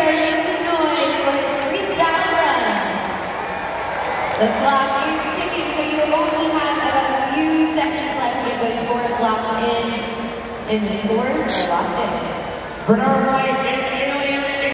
make some noise for his freestyle run. The clock is ticking, so you only have about a few seconds left to get those scores locked in. And the scores are locked in. Bernard Knight